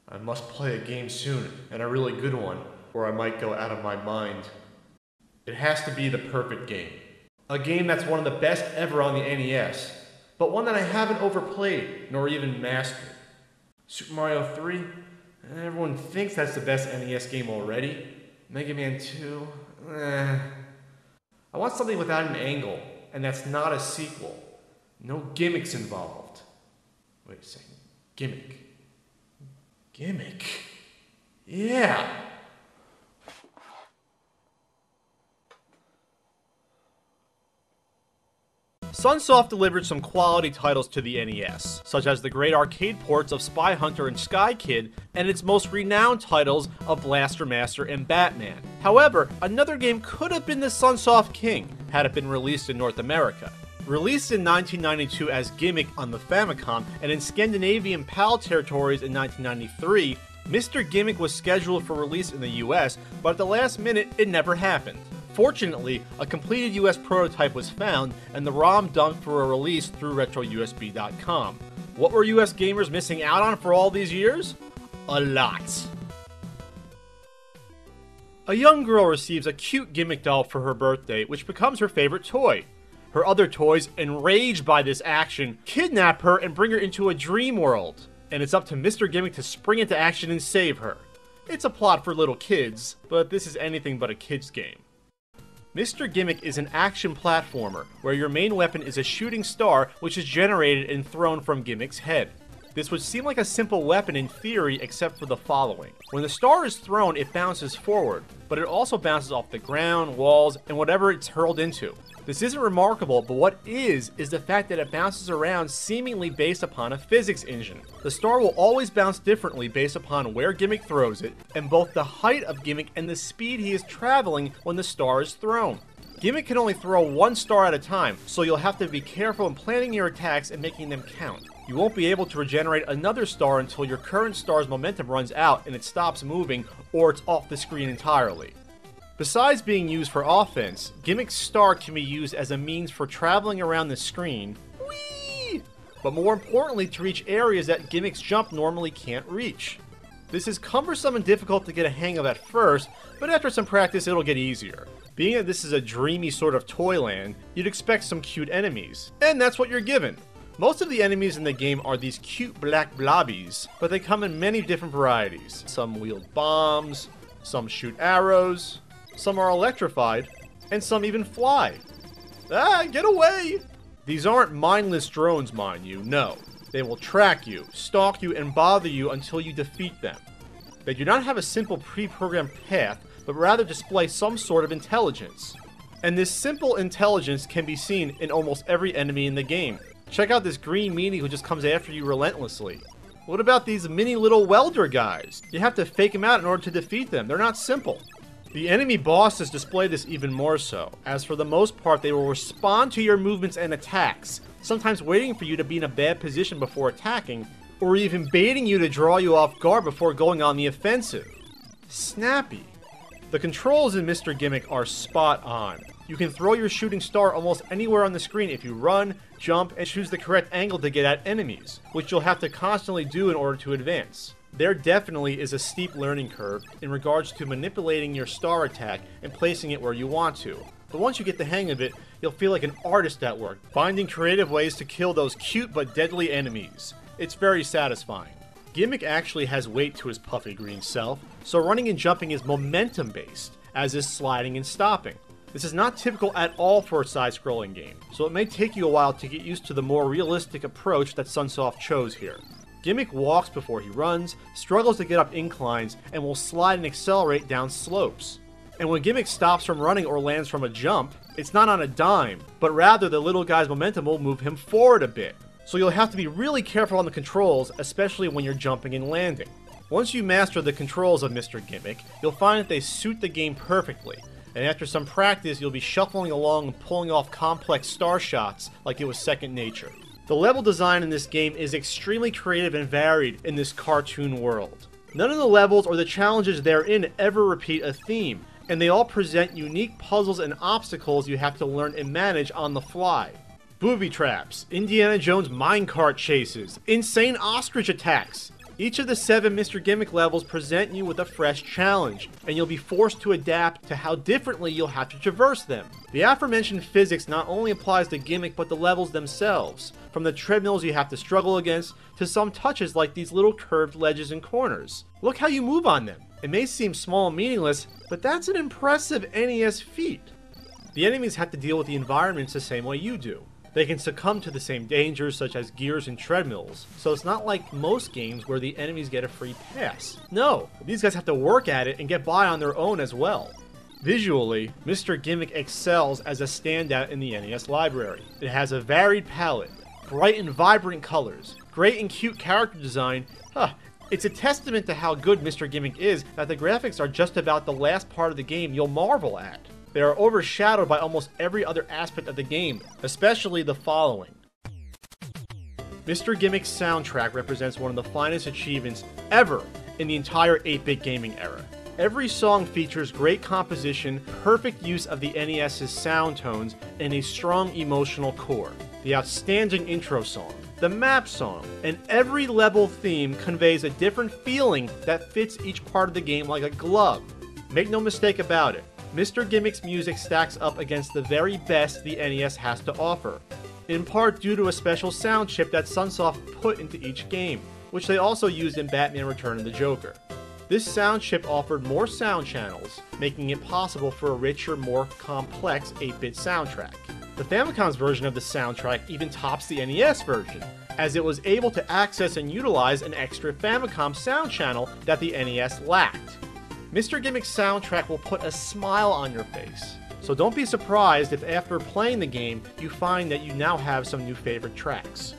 I must play a game soon, and a really good one, or I might go out of my mind. It has to be the perfect game. A game that's one of the best ever on the NES, but one that I haven't overplayed, nor even mastered. Super Mario 3? Everyone thinks that's the best NES game already. Mega Man 2? I want something without an angle, and that's not a sequel. No gimmicks involved. Wait a second. Gimmick. Yeah! Sunsoft delivered some quality titles to the NES, such as the great arcade ports of Spy Hunter and Sky Kid, and its most renowned titles of Blaster Master and Batman. However, another game could have been the Sunsoft King, had it been released in North America. Released in 1992 as Gimmick on the Famicom and in Scandinavian PAL territories in 1993, Mr. Gimmick was scheduled for release in the US, but at the last minute, it never happened. Fortunately, a completed US prototype was found, and the ROM dumped for a release through RetroUSB.com. What were US gamers missing out on for all these years? A lot. A young girl receives a cute Gimmick doll for her birthday, which becomes her favorite toy. Her other toys, enraged by this action, kidnap her and bring her into a dream world. And it's up to Mr. Gimmick to spring into action and save her. It's a plot for little kids, but this is anything but a kid's game. Mr. Gimmick is an action platformer, where your main weapon is a shooting star which is generated and thrown from Gimmick's head. This would seem like a simple weapon in theory except for the following. When the star is thrown, it bounces forward, but it also bounces off the ground, walls, and whatever it's hurled into. This isn't remarkable, but what is the fact that it bounces around seemingly based upon a physics engine. The star will always bounce differently based upon where Gimmick throws it, and both the height of Gimmick and the speed he is traveling when the star is thrown. Gimmick can only throw one star at a time, so you'll have to be careful in planning your attacks and making them count. You won't be able to regenerate another star until your current star's momentum runs out and it stops moving, or it's off the screen entirely. Besides being used for offense, Gimmick's star can be used as a means for traveling around the screen, whee! But more importantly to reach areas that Gimmick's jump normally can't reach. This is cumbersome and difficult to get a hang of at first, but after some practice it'll get easier. Being that this is a dreamy sort of toyland, you'd expect some cute enemies, and that's what you're given. Most of the enemies in the game are these cute black blobbies, but they come in many different varieties. Some wield bombs, some shoot arrows, some are electrified, and some even fly. Ah, get away! These aren't mindless drones, mind you, no. They will track you, stalk you, and bother you until you defeat them. They do not have a simple pre-programmed path, but rather display some sort of intelligence. And this simple intelligence can be seen in almost every enemy in the game. Check out this green meanie who just comes after you relentlessly. What about these mini little welder guys? You have to fake them out in order to defeat them. They're not simple. The enemy bosses display this even more so, as for the most part they will respond to your movements and attacks, sometimes waiting for you to be in a bad position before attacking, or even baiting you to draw you off guard before going on the offensive. Snappy. The controls in Mr. Gimmick are spot on. You can throw your shooting star almost anywhere on the screen if you run, jump, and choose the correct angle to get at enemies, which you'll have to constantly do in order to advance. There definitely is a steep learning curve in regards to manipulating your star attack and placing it where you want to. But once you get the hang of it, you'll feel like an artist at work, finding creative ways to kill those cute but deadly enemies. It's very satisfying. Gimmick actually has weight to his puffy green self, so running and jumping is momentum based, as is sliding and stopping. This is not typical at all for a side-scrolling game, so it may take you a while to get used to the more realistic approach that Sunsoft chose here. Gimmick walks before he runs, struggles to get up inclines, and will slide and accelerate down slopes. And when Gimmick stops from running or lands from a jump, it's not on a dime, but rather the little guy's momentum will move him forward a bit. So you'll have to be really careful on the controls, especially when you're jumping and landing. Once you master the controls of Mr. Gimmick, you'll find that they suit the game perfectly, and after some practice you'll be shuffling along and pulling off complex star shots like it was second nature. The level design in this game is extremely creative and varied in this cartoon world. None of the levels or the challenges therein ever repeat a theme, and they all present unique puzzles and obstacles you have to learn and manage on the fly. Booby traps, Indiana Jones minecart chases, insane ostrich attacks, Each of the 7 Mr. Gimmick levels present you with a fresh challenge, and you'll be forced to adapt to how differently you'll have to traverse them. The aforementioned physics not only applies to Gimmick but the levels themselves, from the treadmills you have to struggle against to some touches like these little curved ledges and corners. Look how you move on them. It may seem small and meaningless, but that's an impressive NES feat. The enemies have to deal with the environments the same way you do. They can succumb to the same dangers such as gears and treadmills, so it's not like most games where the enemies get a free pass. No, these guys have to work at it and get by on their own as well. Visually, Mr. Gimmick excels as a standout in the NES library. It has a varied palette, bright and vibrant colors, great and cute character design. It's a testament to how good Mr. Gimmick is that the graphics are just about the last part of the game you'll marvel at. They are overshadowed by almost every other aspect of the game, especially the following. Mr. Gimmick's soundtrack represents one of the finest achievements ever in the entire 8-bit gaming era. Every song features great composition, perfect use of the NES's sound tones, and a strong emotional core. The outstanding intro song, the map song, and every level theme conveys a different feeling that fits each part of the game like a glove. Make no mistake about it, Mr. Gimmick's music stacks up against the very best the NES has to offer, in part due to a special sound chip that Sunsoft put into each game, which they also used in Batman Return of the Joker. This sound chip offered more sound channels, making it possible for a richer, more complex 8-bit soundtrack. The Famicom's version of the soundtrack even tops the NES version, as it was able to access and utilize an extra Famicom sound channel that the NES lacked. Mr. Gimmick's soundtrack will put a smile on your face, so don't be surprised if after playing the game you find that you now have some new favorite tracks.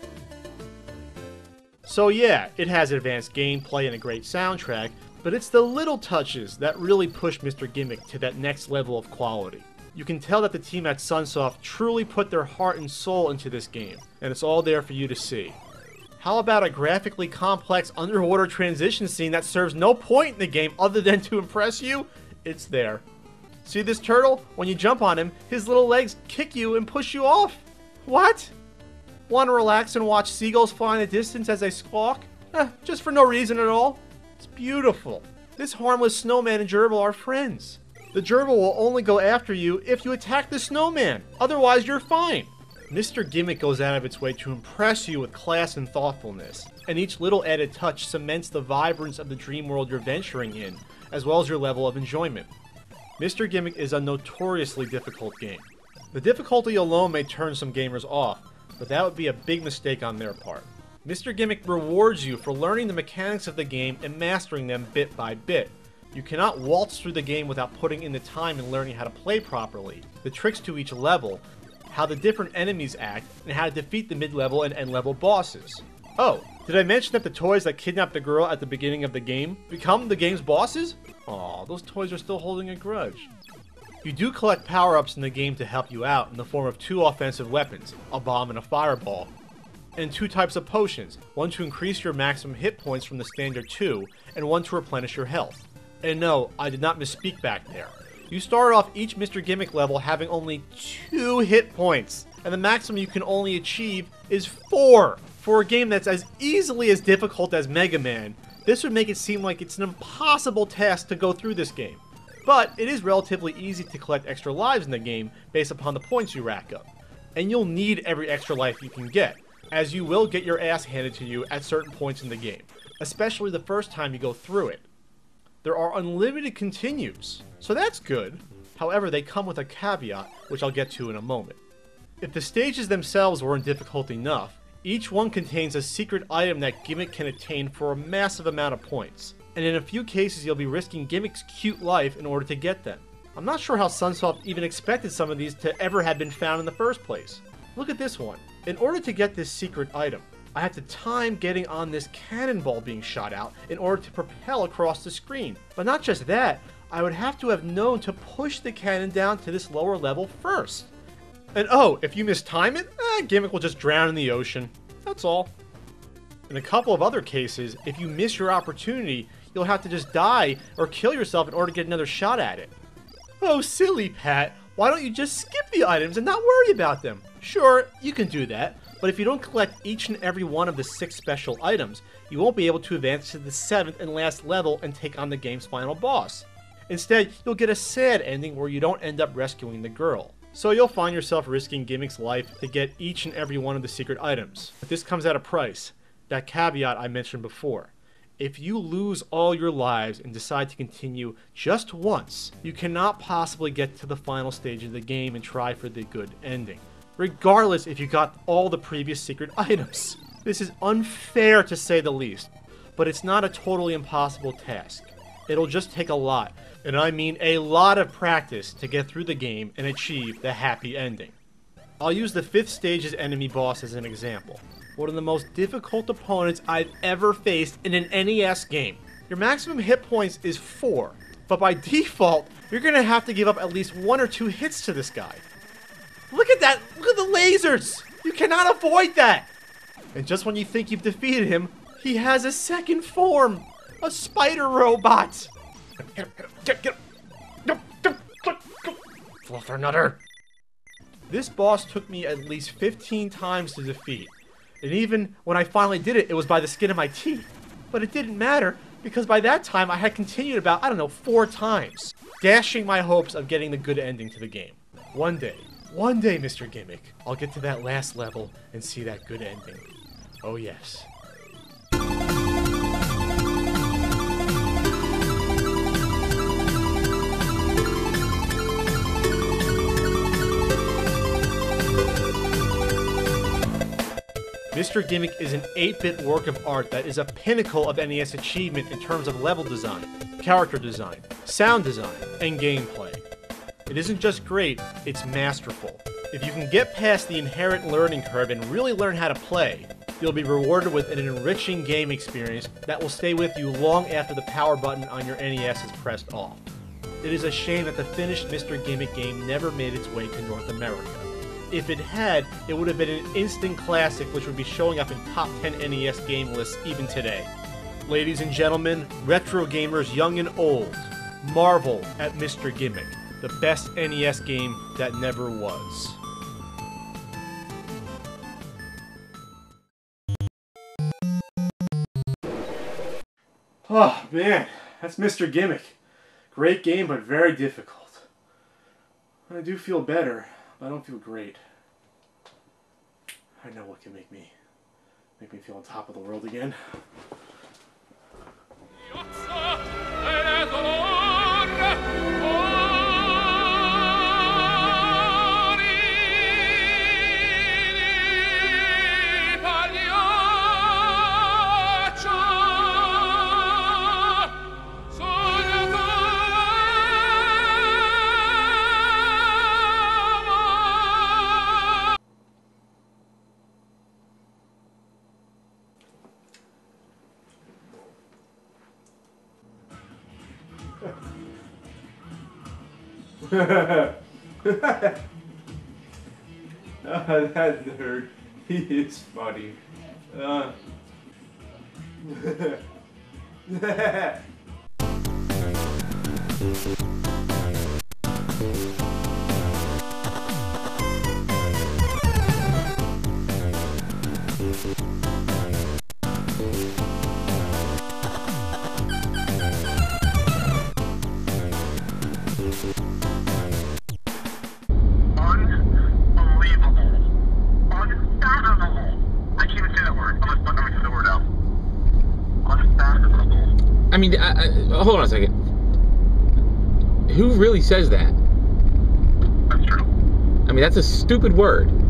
So yeah, it has advanced gameplay and a great soundtrack, but it's the little touches that really push Mr. Gimmick to that next level of quality. You can tell that the team at Sunsoft truly put their heart and soul into this game, and it's all there for you to see. How about a graphically complex underwater transition scene that serves no point in the game other than to impress you? It's there. See this turtle? When you jump on him, his little legs kick you and push you off. What? Want to relax and watch seagulls fly in the distance as they squawk? Just for no reason at all? It's beautiful. This harmless snowman and gerbil are friends. The gerbil will only go after you if you attack the snowman. Otherwise, you're fine. Mr. Gimmick goes out of its way to impress you with class and thoughtfulness, and each little added touch cements the vibrance of the dream world you're venturing in, as well as your level of enjoyment. Mr. Gimmick is a notoriously difficult game. The difficulty alone may turn some gamers off, but that would be a big mistake on their part. Mr. Gimmick rewards you for learning the mechanics of the game and mastering them bit by bit. You cannot waltz through the game without putting in the time and learning how to play properly, the tricks to each level, how the different enemies act, and how to defeat the mid-level and end-level bosses. Oh, did I mention that the toys that kidnap the girl at the beginning of the game become the game's bosses? Aw, those toys are still holding a grudge. You do collect power-ups in the game to help you out in the form of 2 offensive weapons, a bomb and a fireball, and 2 types of potions, one to increase your maximum hit points from the standard 2, and one to replenish your health. And no, I did not misspeak back there. You start off each Mr. Gimmick level having only 2 hit points, and the maximum you can only achieve is 4. For a game that's as easily as difficult as Mega Man, this would make it seem like it's an impossible task to go through this game. But it is relatively easy to collect extra lives in the game based upon the points you rack up. And you'll need every extra life you can get, as you will get your ass handed to you at certain points in the game, especially the first time you go through it. There are unlimited continues, so that's good. However, they come with a caveat, which I'll get to in a moment. If the stages themselves weren't difficult enough, each one contains a secret item that Gimmick can attain for a massive amount of points, and in a few cases you'll be risking Gimmick's cute life in order to get them. I'm not sure how Sunsoft even expected some of these to ever have been found in the first place. Look at this one. In order to get this secret item, I have to time getting on this cannonball being shot out in order to propel across the screen. But not just that, I would have to have known to push the cannon down to this lower level first. And oh, if you mistime it, Gimmick will just drown in the ocean. That's all. In a couple of other cases, if you miss your opportunity, you'll have to just die or kill yourself in order to get another shot at it. Oh, silly Pat, why don't you just skip the items and not worry about them? Sure, you can do that, but if you don't collect each and every one of the 6 special items, you won't be able to advance to the 7th and last level and take on the game's final boss. Instead, you'll get a sad ending where you don't end up rescuing the girl. So you'll find yourself risking Gimmick's life to get each and every one of the secret items. But this comes at a price. That caveat I mentioned before. If you lose all your lives and decide to continue just once, you cannot possibly get to the final stage of the game and try for the good ending, regardless if you got all the previous secret items. This is unfair to say the least, but it's not a totally impossible task. It'll just take a lot, and I mean a lot of practice to get through the game and achieve the happy ending. I'll use the 5th stage's enemy boss as an example. One of the most difficult opponents I've ever faced in an NES game. Your maximum hit points is 4, but by default, you're gonna have to give up at least 1 or 2 hits to this guy. Look at that! Look at the lasers! You cannot avoid that! And just when you think you've defeated him, he has a second form! A spider robot! Get him! Fluffernutter! This boss took me at least 15 times to defeat. And even when I finally did it, it was by the skin of my teeth. But it didn't matter, because by that time I had continued about, 4 times, dashing my hopes of getting the good ending to the game. One day, Mr. Gimmick, I'll get to that last level and see that good ending. Oh yes. Mr. Gimmick is an 8-bit work of art that is a pinnacle of NES achievement in terms of level design, character design, sound design, and gameplay. It isn't just great, it's masterful. If you can get past the inherent learning curve and really learn how to play, you'll be rewarded with an enriching game experience that will stay with you long after the power button on your NES is pressed off. It is a shame that the finished Mr. Gimmick game never made its way to North America. If it had, it would have been an instant classic which would be showing up in top 10 NES game lists even today. Ladies and gentlemen, retro gamers young and old, marvel at Mr. Gimmick, the best NES game that never was. Oh man, that's Mr. Gimmick. Great game, but very difficult. I do feel better. I don't feel great. I know what can make me feel on top of the world again. That nerd, he is funny. I mean, hold on a second. Who really says that? That's true. I mean, that's a stupid word.